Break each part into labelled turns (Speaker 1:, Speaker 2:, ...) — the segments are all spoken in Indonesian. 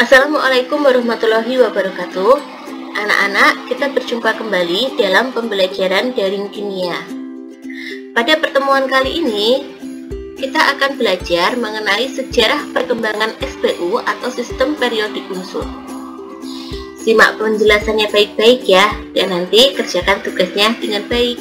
Speaker 1: Assalamualaikum warahmatullahi wabarakatuh. Anak-anak, kita berjumpa kembali dalam pembelajaran daring kimia. Pada pertemuan kali ini, kita akan belajar mengenai sejarah perkembangan SPU atau sistem periodik unsur. Simak penjelasannya baik-baik ya, dan nanti kerjakan tugasnya dengan baik.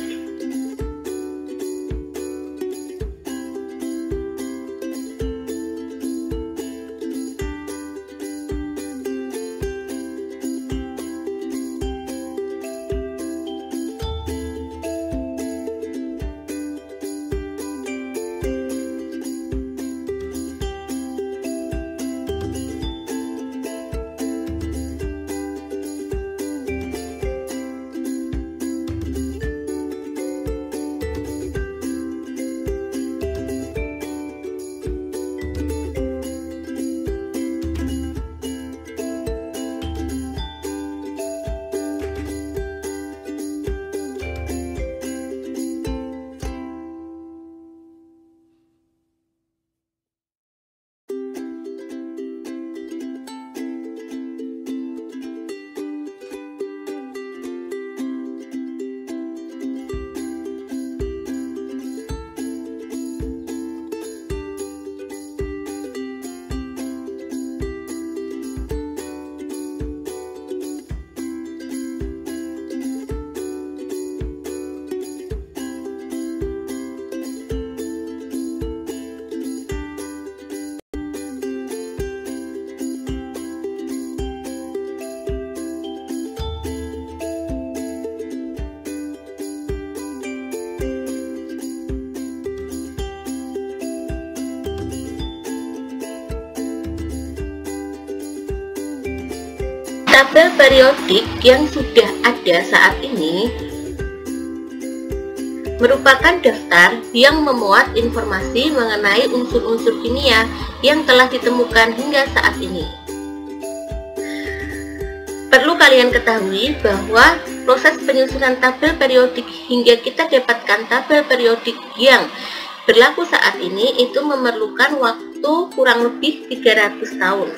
Speaker 1: Tabel periodik yang sudah ada saat ini merupakan daftar yang memuat informasi mengenai unsur-unsur kimia yang telah ditemukan hingga saat ini. Perlu kalian ketahui bahwa proses penyusunan tabel periodik hingga kita dapatkan tabel periodik yang berlaku saat ini itu memerlukan waktu kurang lebih 300 tahun.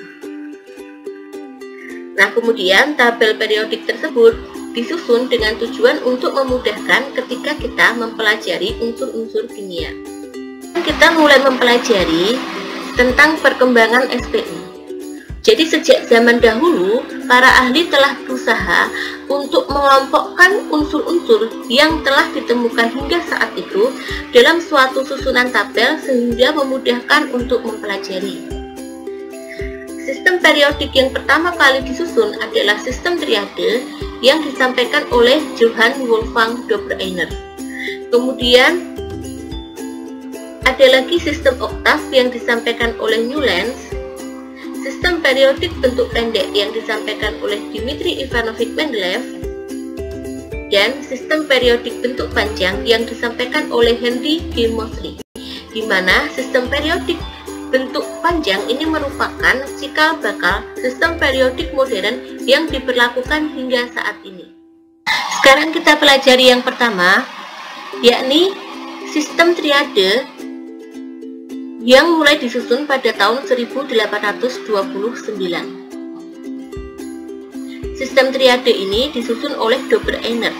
Speaker 1: Nah, kemudian tabel periodik tersebut disusun dengan tujuan untuk memudahkan ketika kita mempelajari unsur-unsur kimia. Kita mulai mempelajari tentang perkembangan SPU. Jadi sejak zaman dahulu, para ahli telah berusaha untuk mengelompokkan unsur-unsur yang telah ditemukan hingga saat itu dalam suatu susunan tabel sehingga memudahkan untuk mempelajari. Sistem periodik yang pertama kali disusun adalah sistem triade yang disampaikan oleh Johann Wolfgang Dobereiner. Kemudian ada lagi sistem oktav yang disampaikan oleh Newlands, sistem periodik bentuk pendek yang disampaikan oleh Dmitri Ivanovich Mendeleev, dan sistem periodik bentuk panjang yang disampaikan oleh Henry G. Moseley, di mana sistem periodik bentuk panjang ini merupakan cikal bakal sistem periodik modern yang diberlakukan hingga saat ini. Sekarang kita pelajari yang pertama, yakni sistem triade yang mulai disusun pada tahun 1829. Sistem triade ini disusun oleh Dobereiner.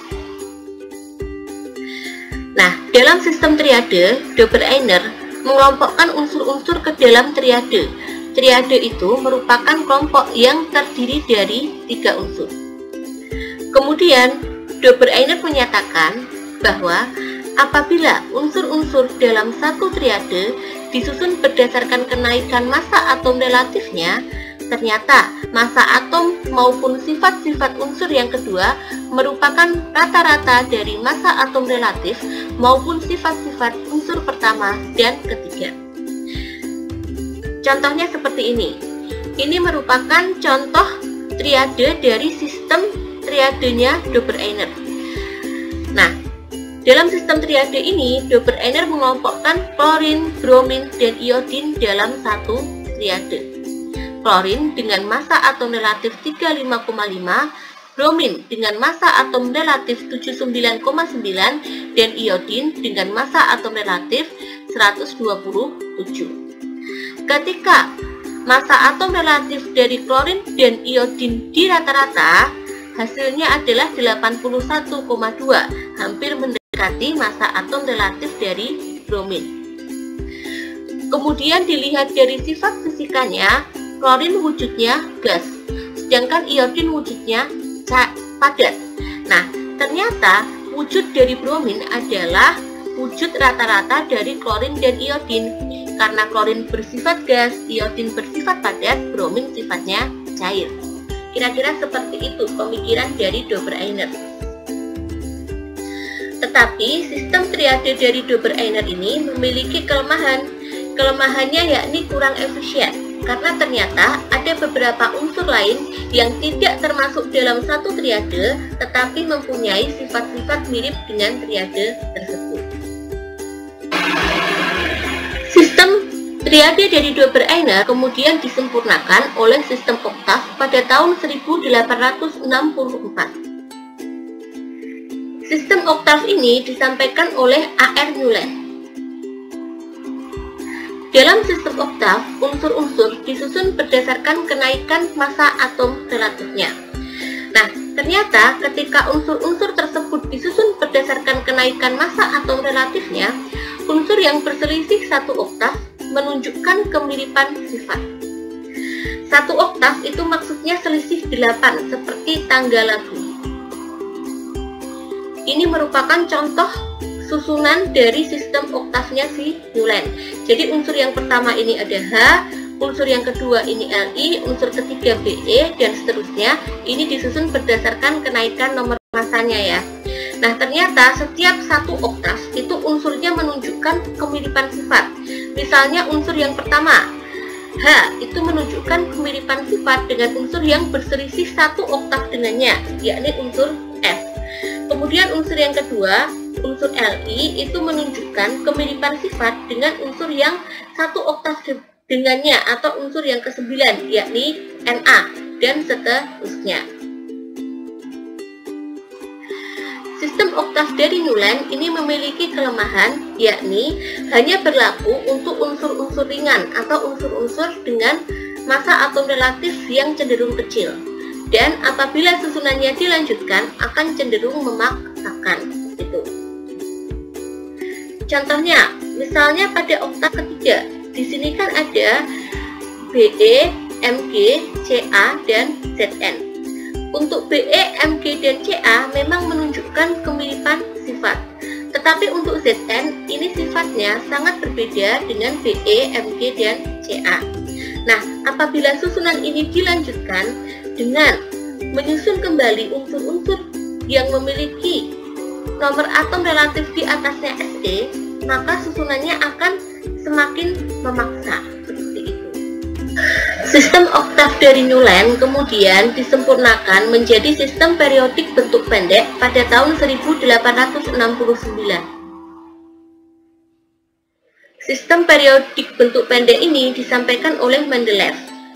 Speaker 1: Nah, dalam sistem triade, Dobereiner mengelompokkan unsur-unsur ke dalam triade. Triade itu merupakan kelompok yang terdiri dari 3 unsur. Kemudian, Dobereiner menyatakan bahwa apabila unsur-unsur dalam satu triade disusun berdasarkan kenaikan massa atom relatifnya, ternyata massa atom maupun sifat-sifat unsur yang kedua merupakan rata-rata dari massa atom relatif maupun sifat-sifat unsur pertama dan ketiga. Contohnya seperti ini. Ini merupakan contoh triade dari sistem triadenya Dobereiner. Nah, dalam sistem triade ini, Dobereiner mengelompokkan klorin, bromin, dan iodin dalam satu triade. Klorin dengan massa atom relatif 35,5, bromin dengan massa atom relatif 79,9, dan iodin dengan massa atom relatif 127. Ketika massa atom relatif dari klorin dan iodin di rata-rata, hasilnya adalah 81,2, hampir mendekati massa atom relatif dari bromin. Kemudian dilihat dari sifat fisikanya, klorin wujudnya gas, sedangkan iodin wujudnya padat. Nah, ternyata wujud dari bromin adalah wujud rata-rata dari klorin dan iodin. Karena klorin bersifat gas, iodin bersifat padat, bromin sifatnya cair. Kira-kira seperti itu pemikiran dari Dobereiner. Tetapi sistem triade dari Dobereiner ini memiliki kelemahan. Kelemahannya yakni kurang efisien, karena ternyata ada beberapa unsur lain yang tidak termasuk dalam satu triade, tetapi mempunyai sifat-sifat mirip dengan triade tersebut. Sistem triade dari Dobereiner kemudian disempurnakan oleh sistem oktav pada tahun 1864. Sistem oktav ini disampaikan oleh A.R. Newland. Dalam sistem oktav, unsur-unsur disusun berdasarkan kenaikan massa atom relatifnya. Nah, ternyata ketika unsur-unsur tersebut disusun berdasarkan kenaikan massa atom relatifnya, unsur yang berselisih satu oktav menunjukkan kemiripan sifat. Satu oktav itu maksudnya selisih 8, seperti tangga lagu. Ini merupakan contoh susunan dari sistem oktavnya si Newland. Jadi unsur yang pertama ini ada H, unsur yang kedua ini Li, unsur ketiga Be, dan seterusnya. Ini disusun berdasarkan kenaikan nomor massanya ya. Nah, ternyata setiap satu oktav itu unsurnya menunjukkan kemiripan sifat. Misalnya unsur yang pertama H itu menunjukkan kemiripan sifat dengan unsur yang berselisih satu oktav dengannya, yakni unsur F. Kemudian unsur yang kedua, unsur Li itu menunjukkan kemiripan sifat dengan unsur yang satu oktav dengannya atau unsur yang ke-9, yakni Na, dan seterusnya. Sistem oktav dari Newland ini memiliki kelemahan, yakni hanya berlaku untuk unsur-unsur ringan atau unsur-unsur dengan massa atom relatif yang cenderung kecil. Dan apabila susunannya dilanjutkan akan cenderung memaksakan. Itu. Contohnya, misalnya pada oktav ketiga, di sini kan ada Be, Mg, Ca, dan Zn. Untuk Be, Mg, dan Ca memang menunjukkan kemiripan sifat. Tetapi untuk Zn ini sifatnya sangat berbeda dengan Be, Mg, dan Ca. Nah, apabila susunan ini dilanjutkan dengan menyusun kembali unsur-unsur yang memiliki nomor atom relatif di atasnya Se, maka susunannya akan semakin memaksa. Seperti itu. Sistem oktav dari Newland kemudian disempurnakan menjadi sistem periodik bentuk pendek pada tahun 1869. Sistem periodik bentuk pendek ini disampaikan oleh Mendeleev.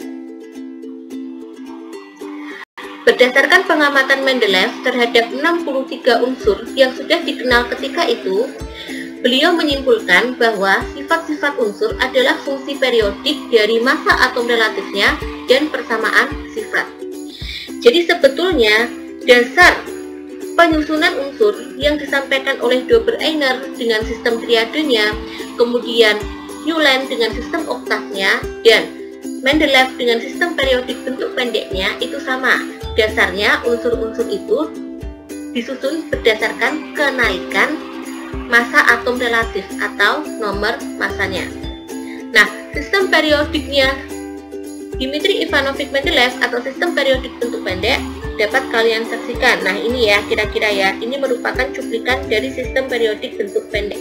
Speaker 1: Berdasarkan pengamatan Mendeleev terhadap 63 unsur yang sudah dikenal ketika itu, beliau menyimpulkan bahwa sifat-sifat unsur adalah fungsi periodik dari massa atom relatifnya dan persamaan sifat. Jadi sebetulnya dasar penyusunan unsur yang disampaikan oleh Dobereiner dengan sistem triadenya, kemudian Newland dengan sistem oktavnya, dan Mendeleev dengan sistem periodik bentuk pendeknya itu sama. Dasarnya unsur-unsur itu disusun berdasarkan kenaikan massa atom relatif atau nomor massanya. Nah, sistem periodiknya Dmitri Ivanovich Mendeleev atau sistem periodik bentuk pendek dapat kalian saksikan. Nah, ini ya kira-kira ya, ini merupakan cuplikan dari sistem periodik bentuk pendek.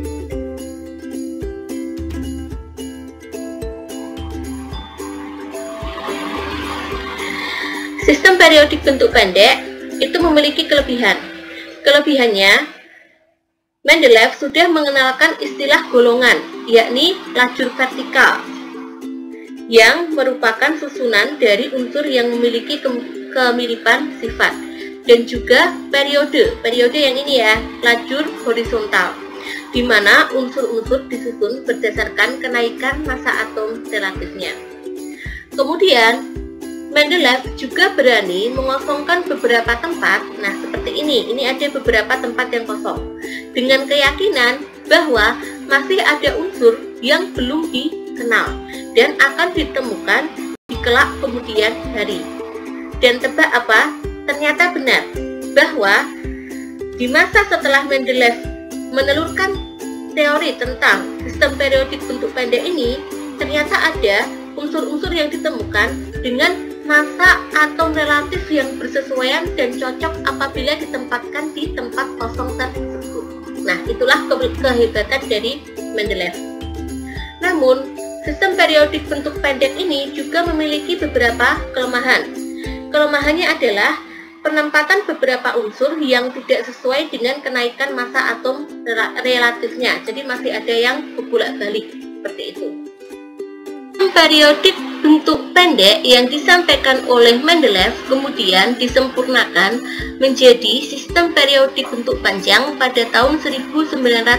Speaker 1: Sistem periodik bentuk pendek itu memiliki kelebihan. Kelebihannya, Mendeleev sudah mengenalkan istilah golongan, yakni lajur vertikal, yang merupakan susunan dari unsur yang memiliki kemiripan sifat, dan juga periode yang ini ya, lajur horizontal, di mana unsur-unsur disusun berdasarkan kenaikan massa atom relatifnya. Kemudian Mendeleev juga berani mengosongkan beberapa tempat. Nah, seperti ini ada beberapa tempat yang kosong, dengan keyakinan bahwa masih ada unsur yang belum dikenal dan akan ditemukan di kelak kemudian hari. Dan tebak apa? Ternyata benar bahwa di masa setelah Mendeleev menelurkan teori tentang sistem periodik bentuk pendek ini, ternyata ada unsur-unsur yang ditemukan dengan massa atom relatif yang bersesuaian dan cocok apabila ditempatkan di tempat kosong tersebut. Nah, itulah kehebatan dari Mendeleev. Namun, sistem periodik bentuk pendek ini juga memiliki beberapa kelemahan. Kelemahannya adalah penempatan beberapa unsur yang tidak sesuai dengan kenaikan massa atom relatifnya. Jadi masih ada yang berbolak-balik seperti itu. Periodik bentuk pendek yang disampaikan oleh Mendeleev kemudian disempurnakan menjadi sistem periodik bentuk panjang pada tahun 1914.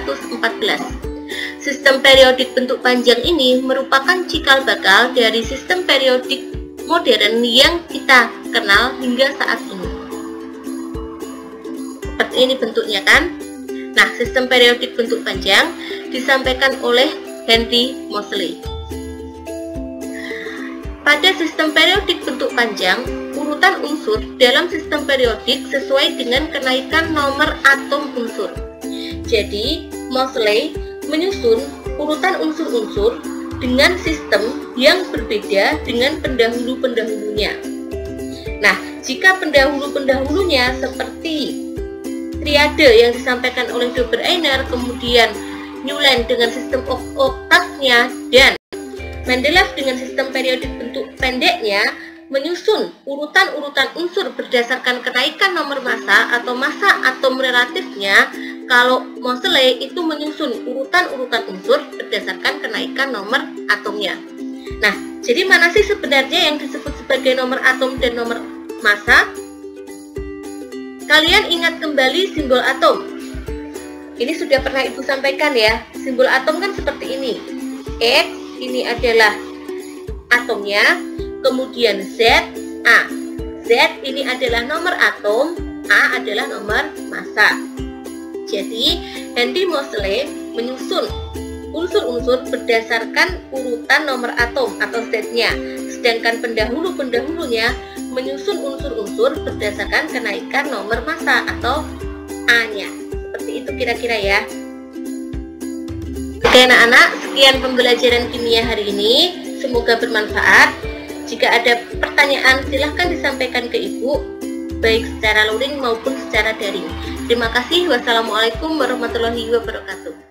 Speaker 1: Sistem periodik bentuk panjang ini merupakan cikal bakal dari sistem periodik modern yang kita kenal hingga saat ini. Seperti ini bentuknya kan? Nah, sistem periodik bentuk panjang disampaikan oleh Henry Moseley. Pada sistem periodik bentuk panjang, urutan unsur dalam sistem periodik sesuai dengan kenaikan nomor atom unsur. Jadi, Moseley menyusun urutan unsur-unsur dengan sistem yang berbeda dengan pendahulu-pendahulunya. Nah, jika pendahulu-pendahulunya seperti triade yang disampaikan oleh Dobereiner, kemudian Newland dengan sistem oktatnya, dan Mendeleev dengan sistem periodik bentuk pendeknya menyusun urutan-urutan unsur berdasarkan kenaikan nomor massa atau massa atom relatifnya, kalau Moseley itu menyusun urutan-urutan unsur berdasarkan kenaikan nomor atomnya. Nah, jadi mana sih sebenarnya yang disebut sebagai nomor atom dan nomor massa? Kalian ingat kembali simbol atom. Ini sudah pernah Ibu sampaikan ya. Simbol atom kan seperti ini. X ini adalah atomnya, kemudian Z, A. Z ini adalah nomor atom, A adalah nomor massa. Jadi, Henry Moseley menyusun unsur-unsur berdasarkan urutan nomor atom atau Z-nya, sedangkan pendahulu-pendahulunya menyusun unsur-unsur berdasarkan kenaikan nomor massa atau A-nya. Seperti itu kira-kira ya. Oke anak-anak, sekian pembelajaran kimia hari ini. Semoga bermanfaat. Jika ada pertanyaan, silahkan disampaikan ke Ibu, baik secara luring maupun secara daring. Terima kasih. Wassalamualaikum warahmatullahi wabarakatuh.